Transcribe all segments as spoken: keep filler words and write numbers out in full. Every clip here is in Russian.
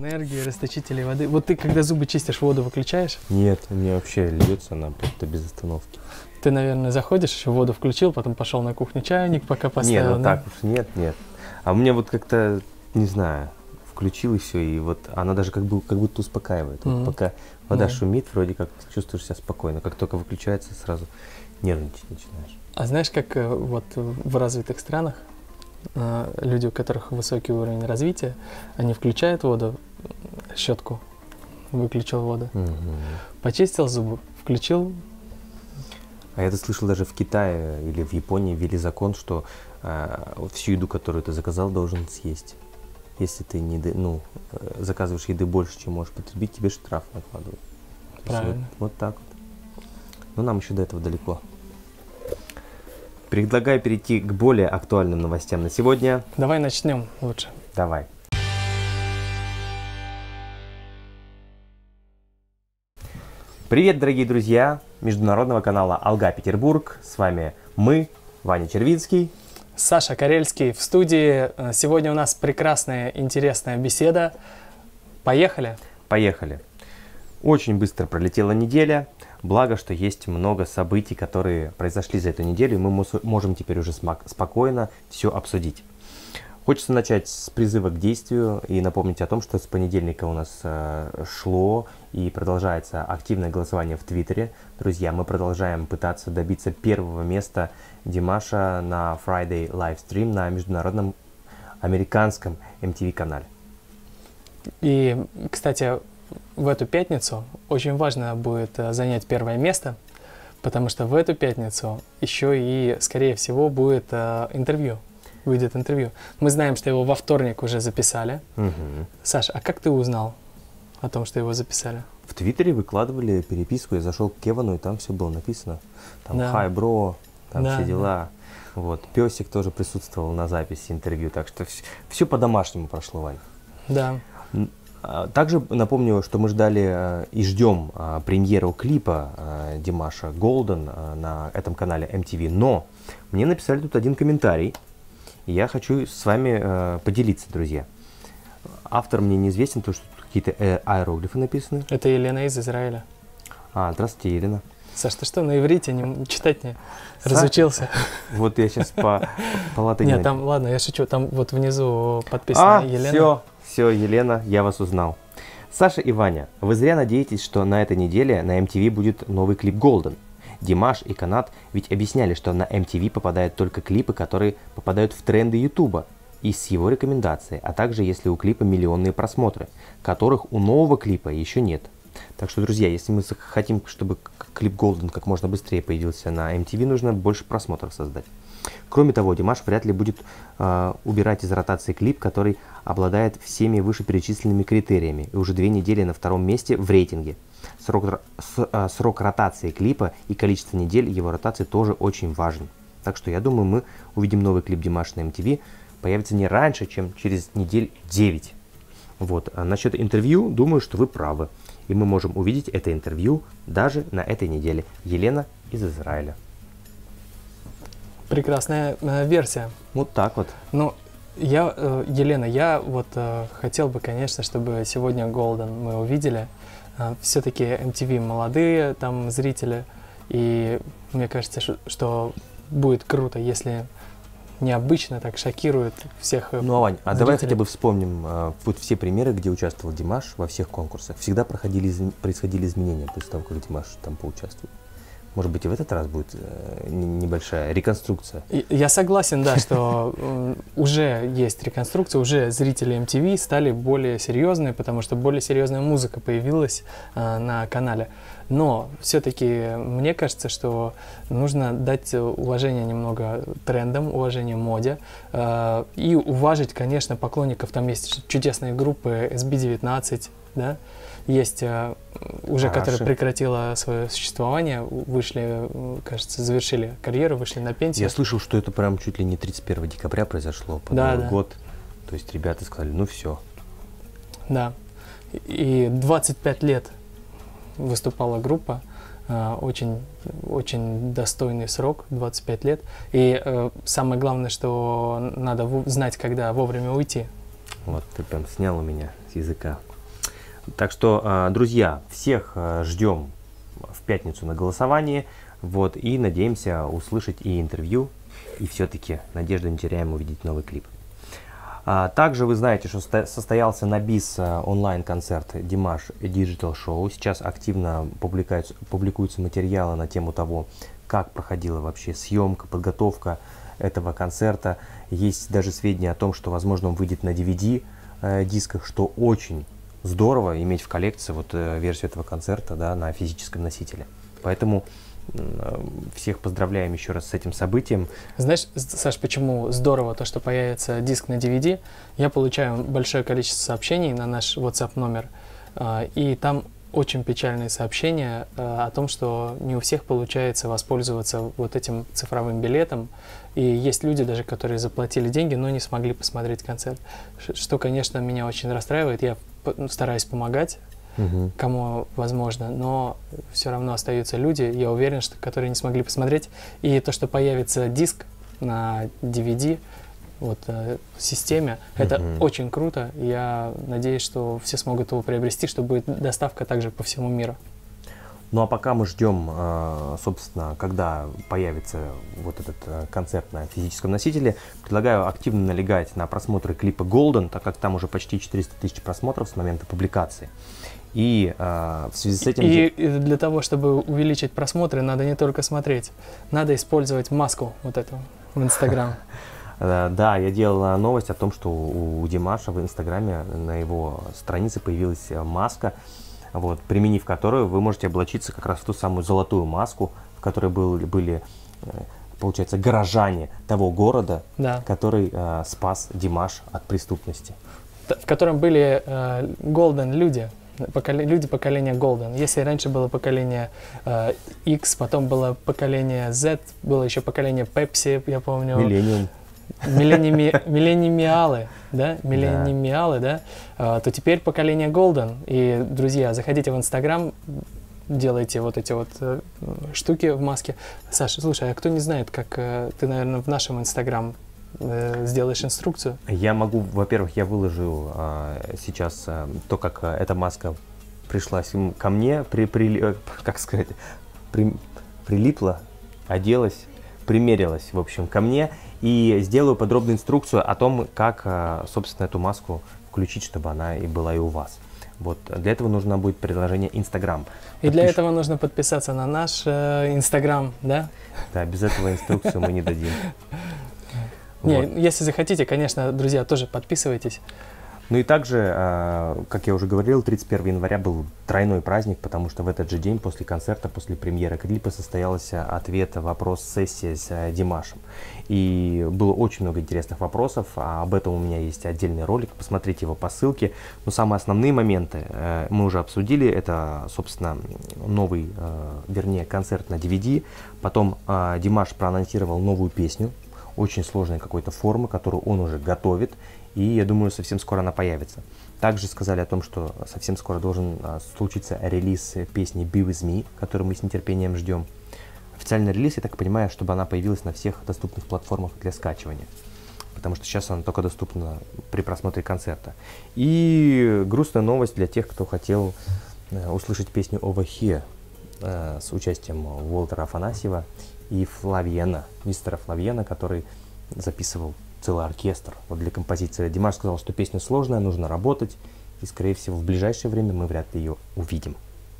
электроэнергии, расточители воды. Вот ты, когда зубы чистишь, воду выключаешь? Нет, у меня вообще льется она просто без остановки. Ты, наверное, заходишь, еще воду включил, потом пошел на кухню чайник, пока поставил. Нет, ну так уж нет, нет. А у меня вот как-то, не знаю, включил и все, и вот она даже как, бы, как будто успокаивает. Вот Mm-hmm. пока вода Mm-hmm. шумит, вроде как чувствуешь себя спокойно. Как только выключается, сразу нервничать начинаешь. А знаешь, как вот в развитых странах люди, у которых высокий уровень развития, они включают воду, щетку, выключил воду, Угу. почистил зубы, включил. А я-то слышал, даже в Китае или в Японии ввели закон, что э, всю еду, которую ты заказал, должен съесть. Если ты не, ну, заказываешь еды больше, чем можешь потребить, тебе штраф накладывают. Правильно. Вот, вот так вот. Но нам еще до этого далеко. Предлагаю перейти к более актуальным новостям на сегодня. Давай начнем лучше. Давай. Привет, дорогие друзья международного канала Алга Петербург. С вами мы, Ваня Червинский. Саша Карельский в студии. Сегодня у нас прекрасная, интересная беседа. Поехали? Поехали. Очень быстро пролетела неделя. Благо, что есть много событий, которые произошли за эту неделю, и мы можем теперь уже спокойно все обсудить. Хочется начать с призыва к действию и напомнить о том, что с понедельника у нас э, шло и продолжается активное голосование в Твиттере. Друзья, мы продолжаем пытаться добиться первого места Димаша на Friday Livestream на международном американском эм ти ви канале. И, кстати, в эту пятницу очень важно будет занять первое место, потому что в эту пятницу еще и, скорее всего, будет э, интервью. Выйдет интервью. Мы знаем, что его во вторник уже записали. Угу. Саш, а как ты узнал о том, что его записали? В Твиттере выкладывали переписку, я зашел к Кевану, и там все было написано. Там да. «Хай, бро», там да, все дела. Да. Вот. Песик тоже присутствовал на записи интервью, так что все, все по-домашнему прошло, Вань. Да. Также напомню, что мы ждали э, и ждем э, премьеру клипа э, Димаша Golden э, на этом канале эм ти ви, но мне написали тут один комментарий, и я хочу с вами э, поделиться, друзья. Автор мне неизвестен, потому что тут какие-то э, аэроглифы написаны. Это Елена из Израиля. А, здравствуйте, Елена. Саш, ты что, на иврите не, читать не Са... разучился? Вот я сейчас по, по латыни. Нет, там, ладно, я шучу, там вот внизу подписано а, Елена. Все, все, Елена, я вас узнал. Саша и Ваня, вы зря надеетесь, что на этой неделе на эм ти ви будет новый клип Golden. Димаш и Канат ведь объясняли, что на эм ти ви попадают только клипы, которые попадают в тренды Ютуба и с его рекомендацией, а также если у клипа миллионные просмотры, которых у нового клипа еще нет. Так что, друзья, если мы хотим, чтобы клип Golden как можно быстрее появился на эм ти ви, нужно больше просмотров создать. Кроме того, Димаш вряд ли будет э, убирать из ротации клип, который обладает всеми вышеперечисленными критериями и уже две недели на втором месте в рейтинге. Срок, с, э, срок ротации клипа и количество недель его ротации тоже очень важен. Так что я думаю, мы увидим новый клип Димаша на эм ти ви, появится не раньше, чем через недель девять. Вот. А насчет интервью, думаю, что вы правы. И мы можем увидеть это интервью даже на этой неделе. Елена из Израиля. Прекрасная э, версия. Вот так вот. Ну, я, э, Елена, я вот э, хотел бы, конечно, чтобы сегодня Golden мы увидели. Э, все-таки эм ти ви молодые там зрители. И мне кажется, что, что будет круто, если необычно так шокирует всех. Ну, а, Вань, а зрителей. давай хотя бы вспомним э, вот все примеры, где участвовал Димаш во всех конкурсах. Всегда проходили, изм... происходили изменения после того, как Димаш там поучаствует. Может быть, и в этот раз будет э, небольшая реконструкция. Я согласен, да, что э, уже есть реконструкция, уже зрители эм ти ви стали более серьезные, потому что более серьезная музыка появилась э, на канале. Но все-таки мне кажется, что нужно дать уважение немного трендам, уважение моде э, и уважить, конечно, поклонников. Там есть чудесные группы эс би девятнадцать, да, есть э, уже, Араши. которая прекратила свое существование, вышли, кажется, завершили карьеру, вышли на пенсию. Я слышал, что это прям чуть ли не тридцать первого декабря произошло, под да, Новый да. год. То есть ребята сказали, ну все. Да. И двадцать пять лет выступала группа, э, очень, очень достойный срок, двадцать пять лет. И э, самое главное, что надо знать, когда вовремя уйти. Вот, ты прям снял у меня с языка. Так что, друзья, всех ждем в пятницу на голосовании. Вот, и надеемся услышать и интервью, и все-таки надежду не теряем увидеть новый клип. А, также вы знаете, что состоялся на бис онлайн-концерт Димаш Digital Show. Сейчас активно публикуются, публикуются материалы на тему того, как проходила вообще съемка, подготовка этого концерта. Есть даже сведения о том, что, возможно, он выйдет на ди ви ди э, дисках, что очень здорово иметь в коллекции вот э, версию этого концерта, да, на физическом носителе. Поэтому всех поздравляем еще раз с этим событием. Знаешь, Саш, почему здорово то, что появится диск на ди ви ди? Я получаю большое количество сообщений на наш WhatsApp номер, и там очень печальные сообщения о том, что не у всех получается воспользоваться вот этим цифровым билетом. И есть люди даже, которые заплатили деньги, но не смогли посмотреть концерт. Что, конечно, меня очень расстраивает. Я стараюсь помогать, угу. кому возможно, но все равно остаются люди, я уверен, что которые не смогли посмотреть. И то, что появится диск на ди ви ди вот, э, в системе, угу. это очень круто. Я надеюсь, что все смогут его приобрести, что будет доставка также по всему миру. Ну а пока мы ждем, собственно, когда появится вот этот концерт на физическом носителе, предлагаю активно налегать на просмотры клипа Golden, так как там уже почти четыреста тысяч просмотров с момента публикации. И в связи с этим... И, и для того, чтобы увеличить просмотры, надо не только смотреть, надо использовать маску вот эту в Инстаграм. Да, я делал новость о том, что у Димаша в Инстаграме на его странице появилась маска, вот, применив которую вы можете облачиться как раз в ту самую золотую маску, в которой был, были, получается, горожане того города, да. который э, спас Димаш от преступности. В котором были э, Golden люди, поколе, люди поколения Golden. Если раньше было поколение э, X, потом было поколение Z, было еще поколение Pepsi, я помню. Millennium. Милленими, миллениумиалы, да, миллениумиалы, да, а, то теперь поколение Golden. И, друзья, заходите в Инстаграм, делайте вот эти вот э, штуки в маске. Саша, слушай, а кто не знает, как э, ты, наверное, в нашем Инстаграм э, сделаешь инструкцию? Я могу, во-первых, я выложу э, сейчас э, то, как э, эта маска пришлась ко мне, при, при, э, как сказать, при, прилипла, оделась, примерилась, в общем, ко мне. И сделаю подробную инструкцию о том, как, собственно, эту маску включить, чтобы она и была и у вас. Вот. Для этого нужно будет приложение Instagram. И Подпиш... для этого нужно подписаться на наш э, Instagram, да? Да, без этого инструкцию мы не дадим. Не, если захотите, конечно, друзья, тоже подписывайтесь. Ну и также, как я уже говорил, тридцать первого января был тройной праздник, потому что в этот же день после концерта, после премьеры клипа состоялся ответ, вопрос, сессия с Димашем. И было очень много интересных вопросов, а об этом у меня есть отдельный ролик, посмотрите его по ссылке. Но самые основные моменты мы уже обсудили, это, собственно, новый, вернее, концерт на ди ви ди, потом Димаш проанонсировал новую песню, очень сложной какой-то формы, которую он уже готовит. И я думаю, совсем скоро она появится. Также сказали о том, что совсем скоро должен а, случиться релиз песни Be With Me, которую мы с нетерпением ждем. Официальный релиз, я так понимаю, чтобы она появилась на всех доступных платформах для скачивания. Потому что сейчас она только доступна при просмотре концерта. И грустная новость для тех, кто хотел э, услышать песню Over Here э, с участием Уолтера Афанасьева и Флавьена, мистера Флавьена, который записывал целый оркестр вот для композиции. Димаш сказал, что песня сложная, нужно работать, и, скорее всего, в ближайшее время мы вряд ли ее увидим.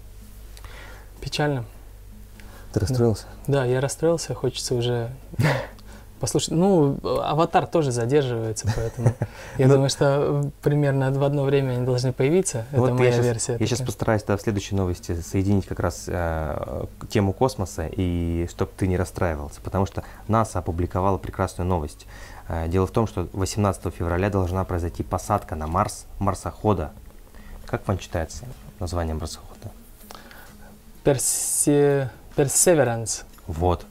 Печально. Ты расстроился? Да, я расстроился, хочется уже послушать. Ну, «Аватар» тоже задерживается, поэтому я думаю, что примерно в одно время они должны появиться. Это моя версия. Я сейчас постараюсь в следующей новости соединить как раз тему космоса, и чтобы ты не расстраивался, потому что НАСА опубликовала прекрасную новость. Дело в том, что восемнадцатого февраля должна произойти посадка на Марс марсохода. Как вам читается название марсохода? Персе... Perseverance. Вот.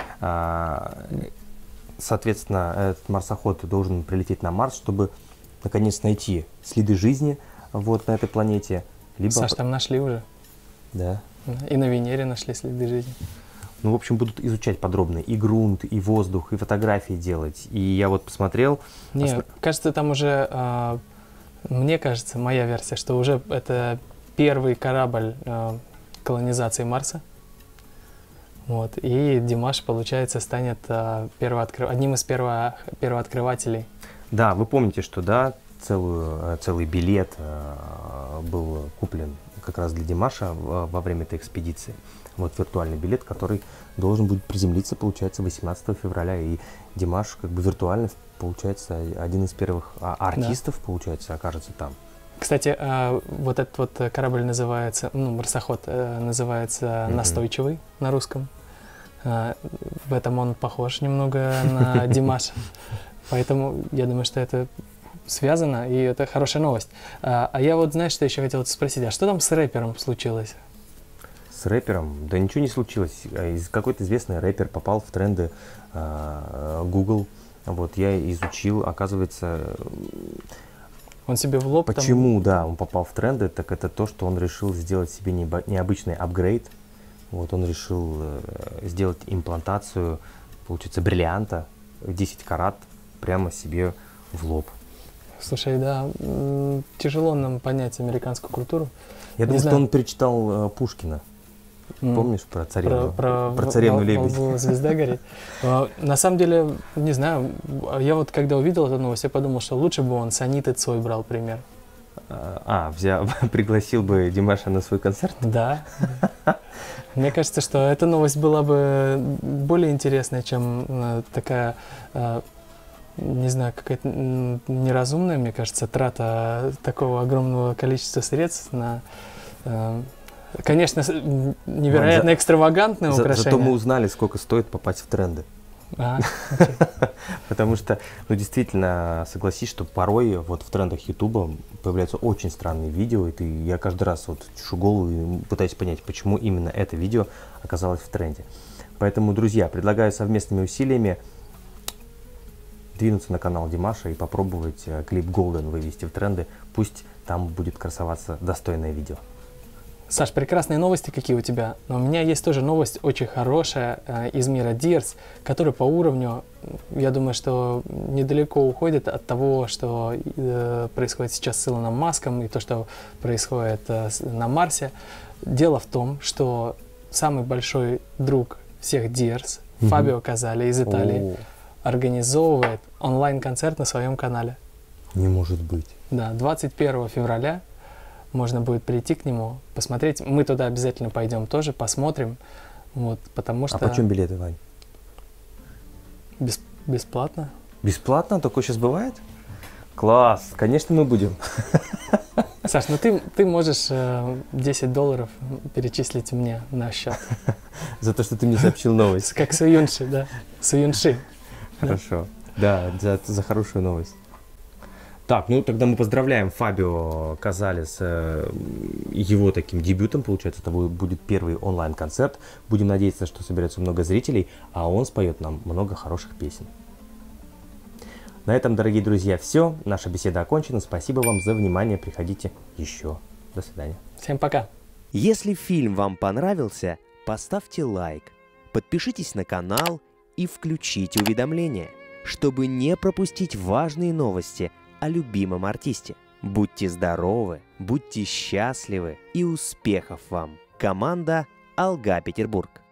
Соответственно, этот марсоход должен прилететь на Марс, чтобы наконец найти следы жизни вот на этой планете. Либо... Саш, там нашли уже. Да. И на Венере нашли следы жизни. Ну, в общем, будут изучать подробно и грунт, и воздух, и фотографии делать. И я вот посмотрел... Нет, Осна... кажется, там уже э, Мне кажется, моя версия, что уже это первый корабль э, колонизации Марса. Вот. И Димаш, получается, станет э, первооткрыв... одним из перво... первооткрывателей. Да, вы помните, что да, целую, целый билет э, был куплен как раз для Димаша во время этой экспедиции. Вот виртуальный билет, который должен будет приземлиться, получается, восемнадцатого февраля. И Димаш как бы виртуально, получается, один из первых артистов, да. получается, окажется там. Кстати, э, вот этот вот корабль называется, ну, марсоход э, называется mm-hmm. «Настойчивый» на русском. Э, в этом он похож немного на Димаша. Поэтому я думаю, что это связано, и это хорошая новость. А, а я вот, знаешь, что еще хотел спросить, а что там с рэпером случилось? С рэпером? Да ничего не случилось. Какой-то известный рэпер попал в тренды э, Google. Вот, я изучил, оказывается... Он себе в лоб Почему, там... да, он попал в тренды, так это то, что он решил сделать себе необычный апгрейд. Вот, он решил э, сделать имплантацию, получается, бриллианта, десять карат, прямо себе в лоб. Слушай, да, тяжело нам понять американскую культуру. Я думаю, что он перечитал э, Пушкина. Mm. Помнишь про царевну, про, про, про царевну лебедь? Звезда горит. На самом деле, не знаю, я вот когда увидел эту новость, я подумал, что лучше бы он с Аниты Цой брал пример. А, взял, пригласил бы Димаша на свой концерт? Да. Мне кажется, что эта новость была бы более интересная, чем такая, не знаю, какая-то неразумная, мне кажется, трата такого огромного количества средств на... Конечно, невероятно за, экстравагантное за, украшение. Зато мы узнали, сколько стоит попасть в тренды. А, okay. Потому что, ну, действительно, согласись, что порой вот в трендах Ютуба появляются очень странные видео, и ты, я каждый раз вот чешу голову и пытаюсь понять, почему именно это видео оказалось в тренде. Поэтому, друзья, предлагаю совместными усилиями двинуться на канал Димаша и попробовать клип Golden вывести в тренды. Пусть там будет красоваться достойное видео. Саш, прекрасные новости какие у тебя, но у меня есть тоже новость очень хорошая э, из мира Dears, который по уровню, я думаю, что недалеко уходит от того, что э, происходит сейчас с Илоном Маском и то, что происходит э, на Марсе. Дело в том, что самый большой друг всех Dears, mm-hmm. Фабио Казали из Италии, oh. организовывает онлайн-концерт на своем канале. Не может быть. Да, двадцать первого февраля. Можно будет прийти к нему, посмотреть. Мы туда обязательно пойдем тоже, посмотрим. Вот, потому что... А почем билеты, Вань? Бес... Бесплатно. Бесплатно? Такое сейчас бывает? Класс! Конечно, мы будем. Саш, ну ты, ты можешь э, десять долларов перечислить мне на счет. За то, что ты мне сообщил новость. Как Суюнши, да? Суюнши. Хорошо. Да, за, за хорошую новость. Так, ну тогда мы поздравляем Фабио Казали с э, его таким дебютом, получается, это будет первый онлайн-концерт. Будем надеяться, что соберется много зрителей, а он споет нам много хороших песен. На этом, дорогие друзья, все. Наша беседа окончена. Спасибо вам за внимание. Приходите еще. До свидания. Всем пока. Если фильм вам понравился, поставьте лайк, подпишитесь на канал и включите уведомления, чтобы не пропустить важные новости о любимом артисте. Будьте здоровы, будьте счастливы и успехов вам! Команда Алга Петербург.